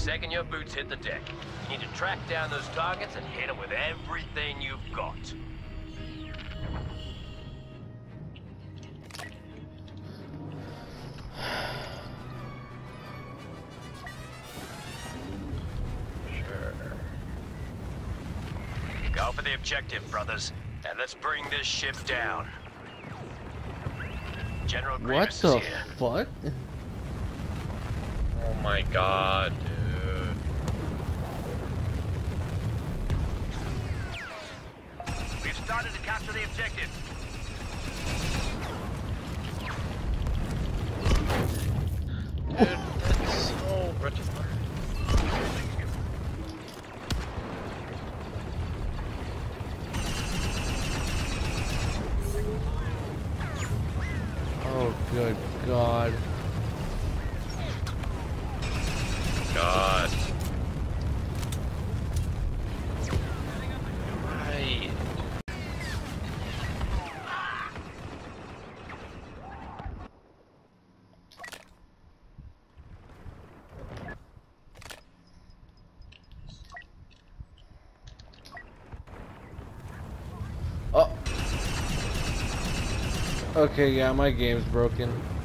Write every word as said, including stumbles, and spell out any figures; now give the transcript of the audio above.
second your boots hit the deck. You need to track down those targets and hit them with everything you've got. Sure. Go for the objective, brothers, and let's bring this ship down. General Grievous What the is here. fuck? Oh my god, dude. We've started to capture the objective. Dude, that's so retarded. Oh, good God. God. Right. Oh. Okay, yeah, my game's broken.